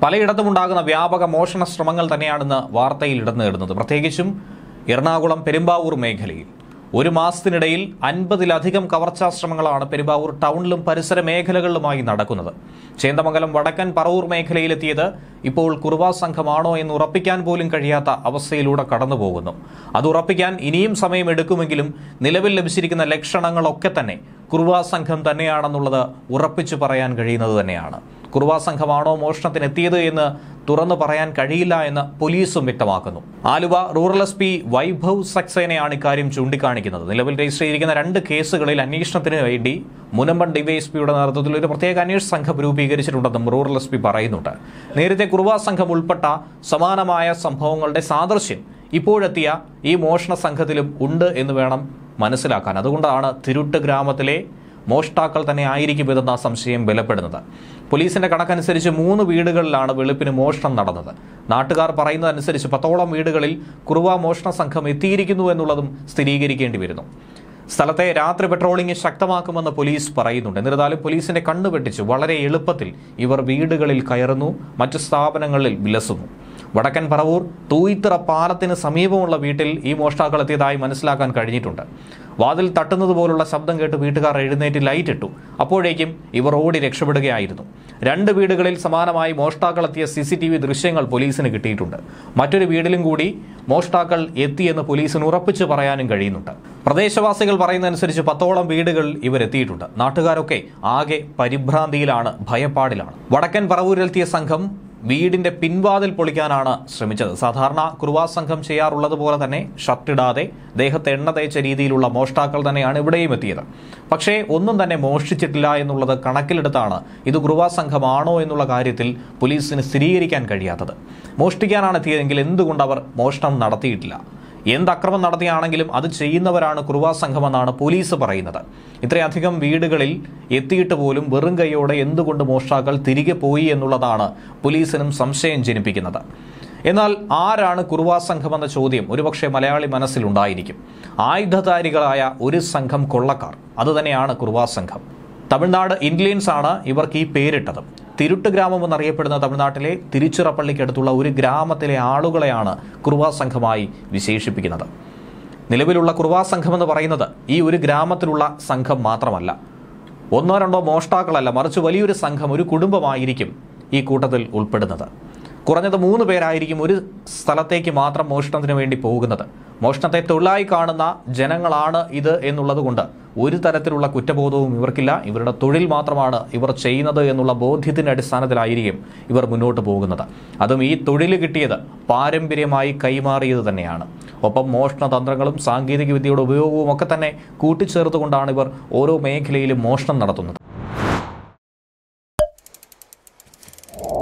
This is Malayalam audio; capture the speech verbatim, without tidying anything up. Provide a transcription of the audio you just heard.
പലയിടത്തുമുണ്ടാകുന്ന വ്യാപക മോഷണ ശ്രമങ്ങൾ തന്നെയാണെന്ന് വാർത്തയിൽ ഇടം നേടുന്നത്. പ്രത്യേകിച്ചും എറണാകുളം പെരുമ്പാവൂർ മേഖലയിൽ ഒരു മാസത്തിനിടയിൽ അൻപതിലധികം കവർച്ചാ ശ്രമങ്ങളാണ് പെരുമ്പാവൂർ ടൗണിലും പരിസര മേഖലകളിലുമായി നടക്കുന്നത്. ചേന്ദമംഗലം വടക്കൻ പറവൂർ മേഖലയിലെത്തിയത് ഇപ്പോൾ കുറുവാ സംഘമാണോ എന്ന് ഉറപ്പിക്കാൻ പോലും കഴിയാത്ത അവസ്ഥയിലൂടെ കടന്നുപോകുന്നു. അത് ഉറപ്പിക്കാൻ ഇനിയും സമയമെടുക്കുമെങ്കിലും നിലവിൽ ലഭിച്ചിരിക്കുന്ന ലക്ഷണങ്ങളൊക്കെ തന്നെ കുറുവാ സംഘം തന്നെയാണെന്നുള്ളത് ഉറപ്പിച്ചു പറയാൻ കഴിയുന്നത് തന്നെയാണ്. കുറുവാ സംഘമാണോ മോഷണത്തിനെത്തിയത് എന്ന് തുറന്നു പറയാൻ കഴിയില്ല എന്ന് പോലീസും വ്യക്തമാക്കുന്നു. Aluva rural S P Vaibhav സക്സേനയാണ് ഇക്കാര്യം ചൂണ്ടിക്കാണിക്കുന്നത്. നിലവിൽ രജിസ്റ്റർ ചെയ്തിരിക്കുന്ന രണ്ട് കേസുകളിൽ അന്വേഷണത്തിന് വേണ്ടി മുനമ്പൻ ഡിവൈഎസ്പിയുടെ നേതൃത്വത്തിൽ ഒരു പ്രത്യേക അന്വേഷണ സംഘം രൂപീകരിച്ചിട്ടുണ്ടെന്നും റൂറൽ എസ് പി പറയുന്നുണ്ട്. നേരത്തെ കുറുവാ സംഘം ഉൾപ്പെട്ട സമാനമായ സംഭവങ്ങളുടെ സാദൃശ്യം ഇപ്പോഴെത്തിയ ഈ മോഷണ സംഘത്തിലും ഉണ്ട് എന്ന് വേണം മനസ്സിലാക്കാൻ. അതുകൊണ്ടാണ് തിരുട്ട് ഗ്രാമത്തിലെ മോഷ്ടാക്കൾ തന്നെ ആയിരിക്കും ഇതെന്ന സംശയം ബലപ്പെടുന്നത്. പോലീസിന്റെ കണക്കനുസരിച്ച് മൂന്ന് വീടുകളിലാണ് വെളുപ്പിന് മോഷണം നടന്നത്. നാട്ടുകാർ പറയുന്നതനുസരിച്ച് പത്തോളം വീടുകളിൽ കുറുവാ മോഷണ സംഘം എത്തിയിരിക്കുന്നു എന്നുള്ളതും സ്ഥിരീകരിക്കേണ്ടി വരുന്നു. സ്ഥലത്തെ രാത്രി പെട്രോളിംഗ് ശക്തമാക്കുമെന്ന് പോലീസ് പറയുന്നുണ്ട്. എന്നിരുന്നാലും പോലീസിന്റെ കണ്ണു വെട്ടിച്ച് വളരെ എളുപ്പത്തിൽ ഇവർ വീടുകളിൽ കയറുന്നു, മറ്റ് സ്ഥാപനങ്ങളിൽ വിലസുന്നു. വടക്കൻ പറവൂർ തൂയിത്തറ പാലത്തിന് സമീപമുള്ള വീട്ടിൽ ഈ മോഷ്ടാക്കൾ എത്തിയതായി മനസ്സിലാക്കാൻ കഴിഞ്ഞിട്ടുണ്ട്. വാതിൽ തട്ടുന്നത് പോലുള്ള ശബ്ദം കേട്ട് വീട്ടുകാർ എഴുന്നേറ്റ് ലൈറ്റ് ഇട്ടു. അപ്പോഴേക്കും ഇവർ ഓടി രക്ഷപ്പെടുകയായിരുന്നു. രണ്ട് വീടുകളിൽ സമാനമായി മോഷ്ടാക്കൾ എത്തിയ സി സി ടി വി ദൃശ്യങ്ങൾ പോലീസിന് കിട്ടിയിട്ടുണ്ട്. മറ്റൊരു വീട്ടിലും കൂടി മോഷ്ടാക്കൾ എത്തിയെന്ന് പോലീസിന് ഉറപ്പിച്ചു പറയാനും കഴിയുന്നുണ്ട്. പ്രദേശവാസികൾ പറയുന്നതനുസരിച്ച് പത്തോളം വീടുകൾ ഇവരെത്തിയിട്ടുണ്ട്. നാട്ടുകാരൊക്കെ ആകെ പരിഭ്രാന്തിയിലാണ്, ഭയപ്പാടിലാണ്. വടക്കൻ പറവൂരിലെത്തിയ സംഘം വീടിന്റെ പിൻവാതിൽ പൊളിക്കാനാണ് ശ്രമിച്ചത്. സാധാരണ കുറുവാ സംഘം ചെയ്യാറുള്ളത് പോലെ തന്നെ ഷർട്ടിടാതെ ദേഹത്ത് എണ്ണ തേച്ച രീതിയിലുള്ള മോഷ്ടാക്കൾ തന്നെയാണ് ഇവിടെയും എത്തിയത്. പക്ഷേ ഒന്നും തന്നെ മോഷ്ടിച്ചിട്ടില്ല എന്നുള്ളത് കണക്കിലെടുത്താണ് ഇത് കുറുവാ സംഘമാണോ എന്നുള്ള കാര്യത്തിൽ പോലീസിന് സ്ഥിരീകരിക്കാൻ കഴിയാത്തത്. മോഷ്ടിക്കാനാണ് എത്തിയതെങ്കിൽ എന്തുകൊണ്ട് അവർ മോഷണം നടത്തിയിട്ടില്ല? എന്ത് അക്രമം നടത്തിയാണെങ്കിലും അത് ചെയ്യുന്നവരാണ് കുറുവാ സംഘമെന്നാണ് പോലീസ് പറയുന്നത്. ഇത്രയധികം വീടുകളിൽ എത്തിയിട്ട് പോലും വെറും കൈയോടെ എന്തുകൊണ്ട് മോഷ്ടാക്കൾ തിരികെ പോയി എന്നുള്ളതാണ് പോലീസിനും സംശയം ജനിപ്പിക്കുന്നത്. എന്നാൽ ആരാണ് കുറുവാ സംഘമെന്ന ചോദ്യം ഒരുപക്ഷെ മലയാളി മനസ്സിലുണ്ടായിരിക്കും. ആയുധധാരികളായ ഒരു സംഘം കൊള്ളക്കാർ, അതുതന്നെയാണ് കുറുവാ സംഘം. തമിഴ്നാട് ഇന്ത്യൻസ് ആണ് ഇവർക്ക് ഈ പേരിട്ടത്. തിരുട്ട് ഗ്രാമം എന്നറിയപ്പെടുന്ന തമിഴ്നാട്ടിലെ തിരുച്ചിറപ്പള്ളിക്കടുത്തുള്ള ഒരു ഗ്രാമത്തിലെ ആളുകളെയാണ് കുറുവാ സംഘമായി വിശേഷിപ്പിക്കുന്നത്. നിലവിലുള്ള കുറുവാ സംഘം എന്ന് പറയുന്നത് ഈ ഒരു ഗ്രാമത്തിലുള്ള സംഘം മാത്രമല്ല, ഒന്നോ രണ്ടോ മോഷ്ടാക്കളല്ല, മറിച്ച് വലിയൊരു സംഘം, ഒരു കുടുംബമായിരിക്കും ഈ കൂട്ടത്തിൽ ഉൾപ്പെടുന്നത്. കുറഞ്ഞത് മൂന്ന് പേരായിരിക്കും ഒരു സ്ഥലത്തേക്ക് മാത്രം മോഷണത്തിന് വേണ്ടി പോകുന്നത്. മോഷണത്തെ തൊഴിലായി കാണുന്ന ജനങ്ങളാണ് ഇത് എന്നുള്ളത് കൊണ്ട് ഒരു തരത്തിലുള്ള കുറ്റബോധവും ഇവർക്കില്ല. ഇവരുടെ തൊഴിൽ മാത്രമാണ് ഇവർ ചെയ്യുന്നത് എന്നുള്ള ബോധ്യത്തിന്റെ അടിസ്ഥാനത്തിലായിരിക്കും ഇവർ മുന്നോട്ട് പോകുന്നത്. അതും ഈ തൊഴിൽ കിട്ടിയത് പാരമ്പര്യമായി കൈമാറിയത് തന്നെയാണ്. ഒപ്പം മോഷണ തന്ത്രങ്ങളും സാങ്കേതിക വിദ്യയുടെ ഉപയോഗവും ഒക്കെ തന്നെ കൂട്ടിച്ചേർത്തുകൊണ്ടാണ് ഇവർ ഓരോ മേഖലയിലും മോഷണം നടത്തുന്നത്.